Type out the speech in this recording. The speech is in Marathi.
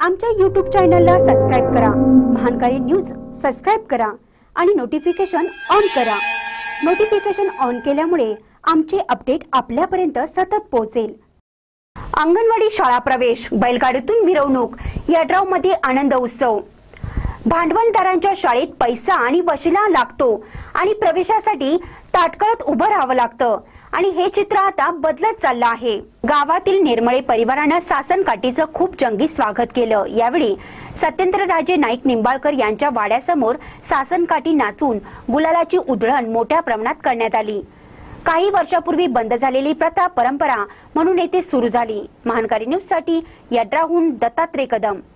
आमच्या YouTube चॅनलला सबस्क्राइब करा, महानकारी न्यूज सबस्क्राइब करा आणि नोटिफिकेशन ऑन करा। नोटिफिकेशन ऑन केल्यामुळे आमचे अपडेट आपल्यापर्यंत सतत पोहोचेल। अंगणवाडी शाळा प्रवेश, बैलगाडीतून मिरवणूक, यड्रावमध्ये आनंद उत्सव। भांडवलदारांच्या शाळेत पैसा आणि वशिला लागतो आणि प्रवेशासाठी ताटकळत उभं राहावं लागतं आणि हे चित्र आता बदलत चाललं आहे। गावातील निर्मळे परिवारानं शासन काठीचं खूप जंगी स्वागत केलं। यावेळी सत्येंद्रराजे नाईक निंबाळकर यांच्या वाड्यासमोर शासन काठी नाचून गुलालाची उधळण मोठ्या प्रमाणात करण्यात आली। काही वर्षापूर्वी बंद झालेली प्रथा परंपरा म्हणून येथे सुरू झाली। महानकारी न्यूज साठी यड्रावहून दत्तात्रय कदम।